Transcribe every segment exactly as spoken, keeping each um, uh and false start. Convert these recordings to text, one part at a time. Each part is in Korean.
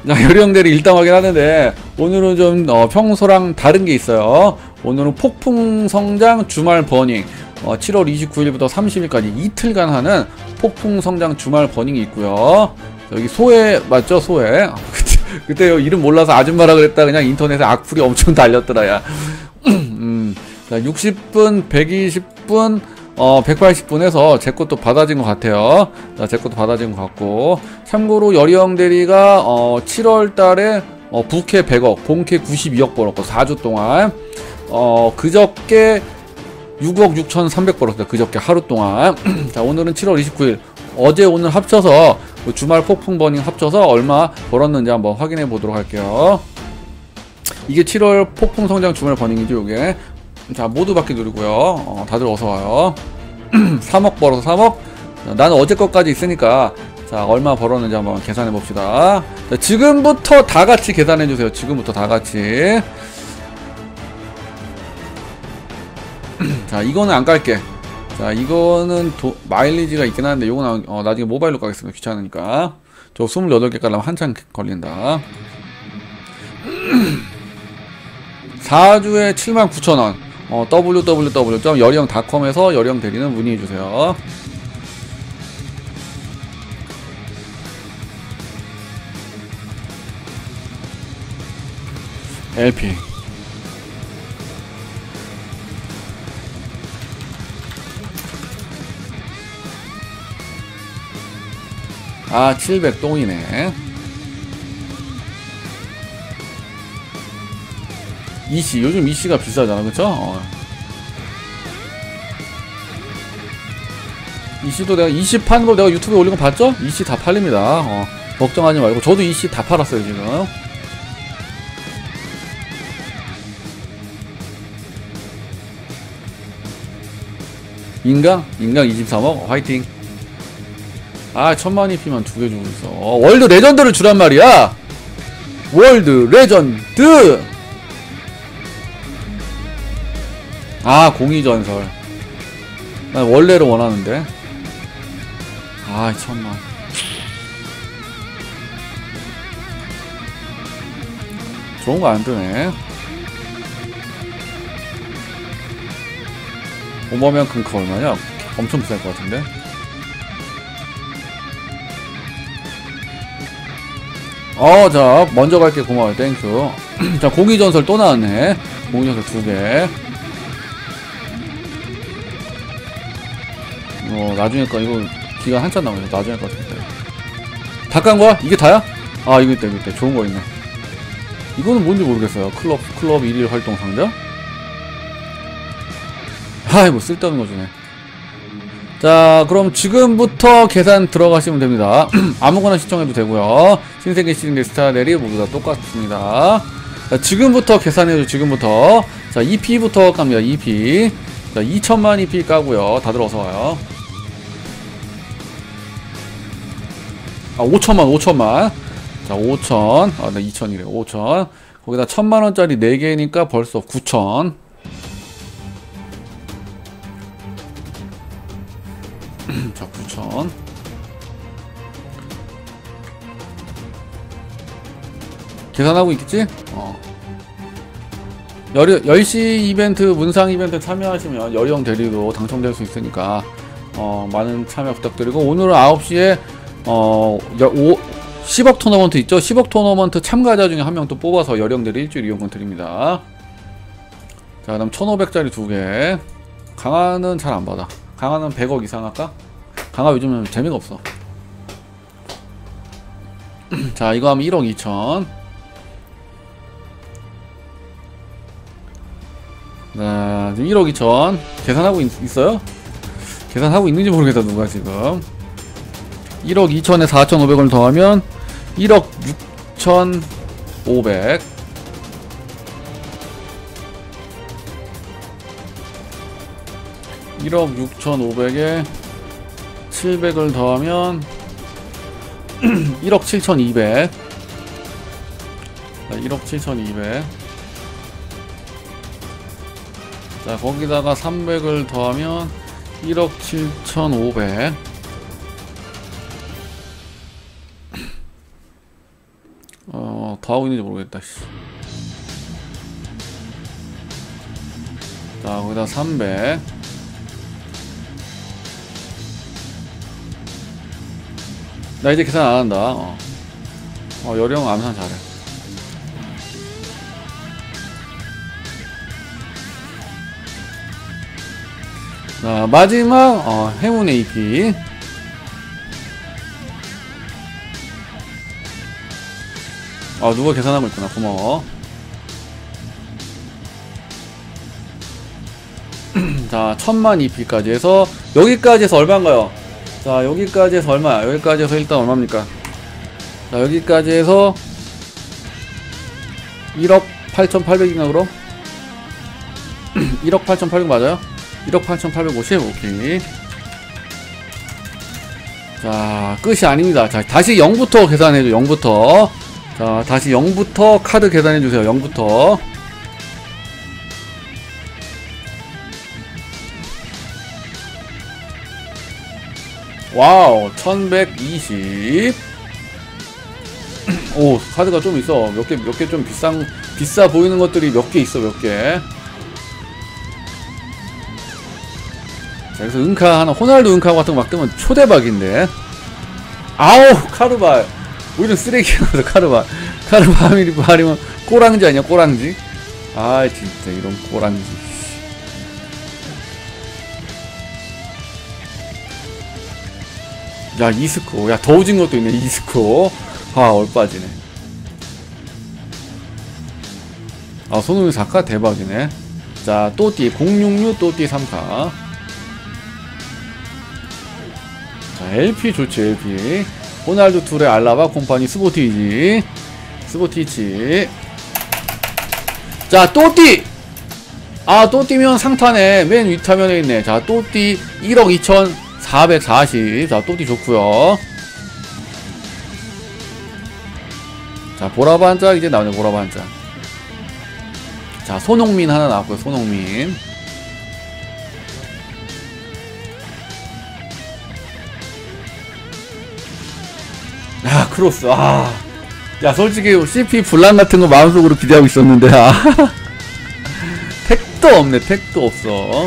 자, 여리형들이 일당 확인하는데 오늘은 좀 어, 평소랑 다른 게 있어요. 오늘은 폭풍 성장 주말 버닝 어, 칠월 이십구일부터 삼십일까지 이틀간 하는 폭풍 성장 주말 버닝이 있고요. 여기 소해 맞죠? 소해. 그때 이름 몰라서 아줌마라 그랬다 그냥 인터넷에 악플이 엄청 달렸더라 야. 음, 자, 육십 분, 백이십 분, 어, 백팔십 분에서 제 것도 받아진 것 같아요. 자, 제 것도 받아진 것 같고. 참고로 여리형 대리가 어, 칠월 달에 어, 부캐 백억, 본캐 구십이억 벌었고 사 주 동안 어, 그저께 육억 육천삼백 벌었어요. 그저께 하루 동안. 자, 오늘은 칠월 이십구일 어제 오늘 합쳐서 그 주말 폭풍 버닝 합쳐서 얼마 벌었는지 한번 확인해 보도록 할게요. 이게 칠월 폭풍 성장 주말 버닝이죠, 요게. 자, 모두 받기 누르고요. 어, 다들 어서와요. 삼억 벌어서 삼억. 나는 어제 것까지 있으니까 자, 얼마 벌었는지 한번 계산해 봅시다. 자, 지금부터 다 같이 계산해 주세요. 지금부터 다 같이. 자, 이거는 안 깔게. 자, 이거는 도, 마일리지가 있긴 한데 요거는 어, 나중에 모바일로 가겠습니다. 귀찮으니까. 저 스물여덟 개 깔려면 한참 걸린다. 사 주에 칠만 구천 원. 어, 더블유 더블유 더블유 점 여리형 닷컴에서 여리형 대리는 문의해주세요. 엘피. 아, 칠백 똥이네. 이씨, 요즘 이씨가 비싸잖아, 그쵸? 어. 이씨도 내가 이씨 파는 거 내가 유튜브에 올린 거 봤죠? 이씨 다 팔립니다. 어. 걱정하지 말고. 저도 이씨 다 팔았어요, 지금. 인강? 인강 이십삼억? 화이팅. 아, 천만 이피만 두 개 주고 있어. 어, 월드 레전드를 주란 말이야! 월드 레전드! 아, 공이전설. 난 원래를 원하는데. 아, 천만. 좋은 거 안 뜨네. 오버면 금카 얼마냐? 엄청 비쌀 것 같은데. 어, 자, 먼저 갈게. 고마워요. 땡큐. 자, 공이전설 또 나왔네. 공이전설 두 개. 어, 나중에 거, 이거, 기간 한참 남아요. 나중에 거 같은데. 다 깐 거야? 이게 다야? 아, 이거 있다, 이거 있다. 좋은 거 있네. 이거는 뭔지 모르겠어요. 클럽, 클럽 일일 활동 상자? 아이, 뭐, 쓸데없는 거 주네. 자, 그럼 지금부터 계산 들어가시면 됩니다. 아무거나 시청해도 되고요. 신세계 시즌 스타들이 모두 다 똑같습니다. 자, 지금부터 계산해줘. 지금부터. 자, 이피부터 갑니다. 이피. 자, 이천만 이피 까고요. 다들 어서와요. 아, 오천만, 오천만. 자, 오천. 아, 나 이천이래. 오천. 거기다 천만원짜리 네 개니까 벌써 구천. 자, 구천. 계산하고 있겠지? 어. 열, 열 시 이벤트, 문상 이벤트 참여하시면 여리형 대리도 당첨될 수 있으니까, 어, 많은 참여 부탁드리고, 오늘은 아홉 시에, 어, 오, 십억 토너먼트 있죠? 십억 토너먼트 참가자 중에 한 명 또 뽑아서 여리형 대리 일주일 이용권 드립니다. 자, 그 다음 천오백짜리 두 개. 강화는 잘 안 받아. 강화는 백억 이상 할까? 강화 요즘은 재미가 없어. 자, 이거 하면 일억 이천. 자, 지금 일억 이천. 계산하고 있, 있어요? 계산하고 있는지 모르겠다, 누가 지금. 일억 이천에 사천오백을 더하면 일억 육천오백. 일억 육천오백에 칠백을 더하면 일억 칠천이백. 자, 일억 칠천이백. 자, 거기다가 삼백을 더하면 일억 칠천오백. 어, 더 하고 있는지 모르겠다. 씨. 자, 거기다 삼백. 나 이제 계산 안 한다. 어, 어 여령 암산 잘해. 자, 마지막 어, 행운의 이피. 아, 누가 계산하고 있구나. 고마워. 자, 천만 이피까지 해서 여기까지 해서 얼마인가요? 자, 여기까지 해서 얼마야? 여기까지 해서 일단 얼마입니까? 자, 여기까지 해서 일억 팔천팔백인가 그럼? 일억 팔천팔백 맞아요? 일억 팔천팔백오십. 오케이. 자, 끝이 아닙니다. 자, 다시 영부터 계산해줘. 영부터. 자, 다시 영부터 카드 계산해주세요. 영부터. 와우, 천백이십. 오, 카드가 좀 있어. 몇 개, 몇 개 좀 비싼, 비싸 보이는 것들이 몇 개 있어, 몇 개. 자, 그래서 은카 하나, 호날두 은카 같은 거 막 뜨면 초대박인데. 아우, 카르발. 오히려 쓰레기 나서 카르발. 카르발 발이면 꼬랑지 아니야, 꼬랑지? 아, 진짜, 이런 꼬랑지. 야, 이스코. 야, 더 오진 것도 있네, 이스코. 아, 얼빠지네. 아, 손흥민 사 카 대박이네. 자, 또띠. 공육육 또띠 삼 카. 자, 엘피 좋지, 엘피. 호날두 툴의 알라바 콤파니 스포티지. 스포티지. 자, 또띠! 아, 또띠면 상타네. 맨 윗화면에 있네. 자, 또띠 일억 이천사백사십. 자, 또띠 좋구요. 자, 보라반짝 이제 나오네, 보라반짝. 자, 손흥민 하나 나왔고요, 손흥민. 야, 크로스. 아, 야, 솔직히 씨피 블랑 같은 거 마음속으로 기대하고 있었는데. 아, 택도 없네. 택도 없어.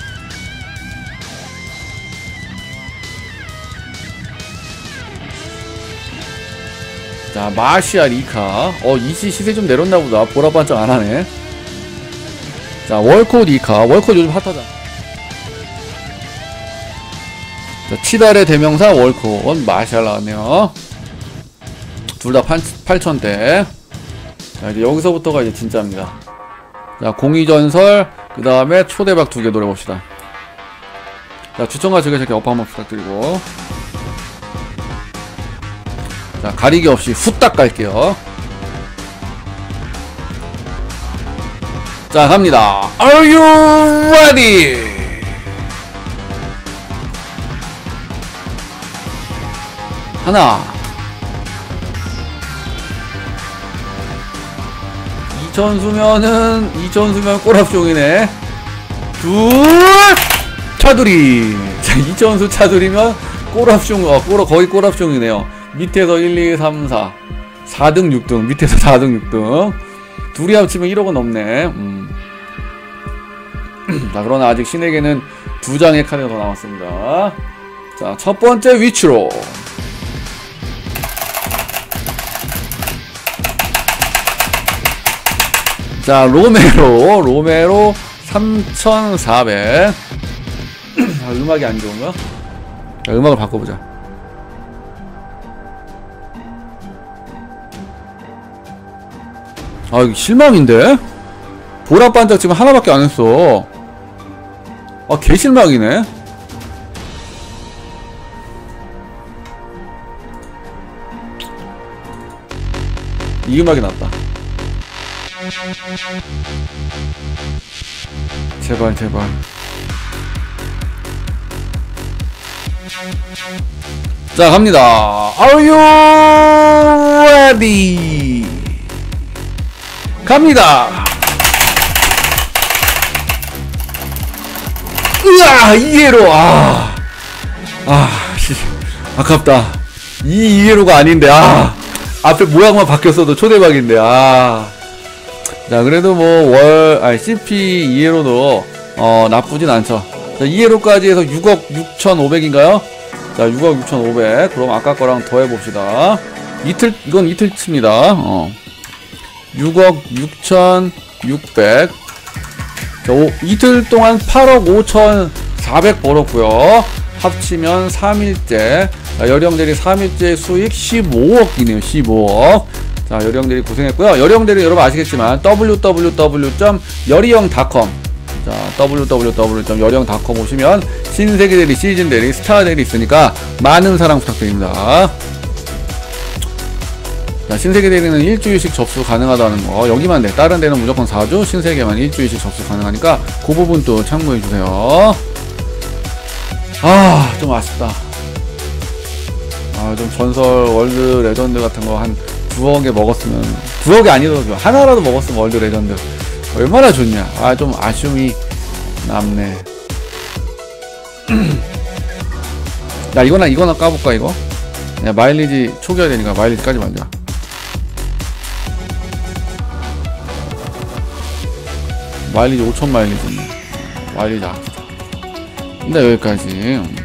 자, 마시알 이 카. 어, 이씨 시세 좀 내렸나보다. 보라반짝 안하네. 자, 월콧 이 카. 월콧 요즘 핫하다. 자, 치달의 대명사 월콧. 마시알 나왔네요. 둘 다 팔천대. 자, 이제 여기서부터가 이제 진짜입니다. 자, 공의전설, 그 다음에 초대박 두 개 노려봅시다. 자, 추천과 즐겨찾기 업 한번 부탁드리고. 자, 가리기 없이 후딱 갈게요. 자, 갑니다. Are you ready? 하나. 이천수면은 이천수면 꼬랍종이네. 둘 차두리. 자, 이천수 차두리면 꼬랍종. 어, 꼬라 거의 꼬랍종이네요. 밑에서 일, 이, 삼, 사 사 등 육 등 밑에서 사 등 육 등 둘이 합치면 일억은 넘네. 음. 자, 그러나 아직 신에게는 두 장의 카드가 더 남았습니다. 자, 첫 번째 위치로. 자, 로메로, 로메로 삼천사백. 아, 음악이 안 좋은가? 자, 음악을 바꿔보자. 아, 이거 실망인데? 보라반짝 지금 하나밖에 안 했어. 아, 개실망이네? 이 음악이 낫다. 제발 제발. 자, 갑니다. Are you ready? 갑니다. 으아, 이해로. 아, 아, 씨, 아깝다. 이 이해로가 아닌데. 아, 앞에 모양만 바뀌었어도 초대박인데. 아. 자, 그래도 뭐 월 아니 씨피 이 회로도 어 나쁘진 않죠. 자, 이 회로까지 해서 육억 육천오백인가요? 자, 육억 육천오백. 그럼 아까 거랑 더해 봅시다. 이틀, 이건 이틀치입니다. 어. 육억 육천육백. 자, 오, 이틀 동안 팔억 오천사백 벌었고요. 합치면 삼 일째. 자, 여령대리 삼 일째 수익 십오억이네요. 십오억. 자, 여령대리 고생했고요. 여령대리 여러분 아시겠지만 더블유 더블유 더블유 점 여리영 닷컴. 자, 더블유 더블유 더블유 점 여리영 닷컴 오시면 신세계대리, 시즌대리, 스타대리 있으니까 많은 사랑 부탁드립니다. 자, 신세계대리는 일주일씩 접수 가능하다는 거 여기만 돼. 다른 데는 무조건 사 주, 신세계만 일주일씩 접수 가능하니까 그 부분 또 참고해주세요. 아, 좀 아쉽다. 아, 좀 전설 월드 레전드 같은 거 한 구억에 먹었으면, 구억이 아니더라도 하나라도 먹었으면 월드 레전드 얼마나 좋냐. 아, 좀 아쉬움이 남네. 야, 이거나 이거나 까볼까 이거? 야, 마일리지 초기화 되니까 마일리지 까지 말자. 마일리지 오천 마일리지. 마일리지 아끼자. 근데 여기까지.